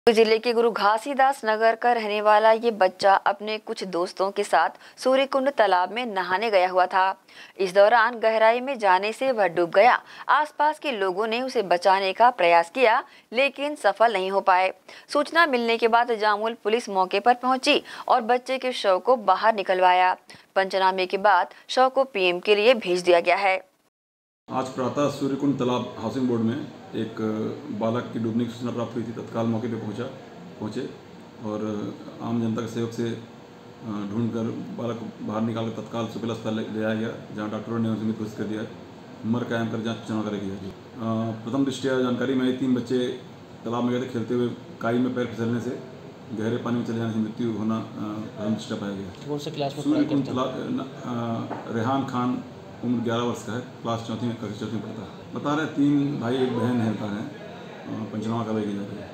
जिले के गुरु घासीदास नगर का रहने वाला ये बच्चा अपने कुछ दोस्तों के साथ सूर्यकुंड तालाब में नहाने गया हुआ था। इस दौरान गहराई में जाने से वह डूब गया। आसपास के लोगों ने उसे बचाने का प्रयास किया, लेकिन सफल नहीं हो पाए। सूचना मिलने के बाद जामुल पुलिस मौके पर पहुंची और बच्चे के शव को बाहर निकलवाया। पंचनामे के बाद शव को पीएम के लिए भेज दिया गया है। आज प्रातः सूर्यकुंड तालाब हाउसिंग बोर्ड में एक बालक की डूबने की सूचना प्राप्त हुई थी। तत्काल मौके पर पहुंचे और आम जनता के सहयोग से ढूंढकर बालक को बाहर निकालकर तत्काल सिविल अस्पताल ले आया गया, जहां डॉक्टरों ने उसे मृत घोषित कर दिया है। उम्र कायम कर जांच चुनाव करेगी। प्रथम दृष्टया जानकारी में 3 बच्चे तालाब में गए थे। खेलते हुए काई में पैर फिसलने से गहरे पानी में चले जाने से मृत्यु होना प्रथम दृष्टया पाया गया। कौन से क्लास में? सूर्यकुंड रेहान खान उम्र 11 वर्ष का है, क्लास 4वीं में पढ़ता है। बता रहे 3 भाई 1 बहन है, पंचनामा करवाई गई है।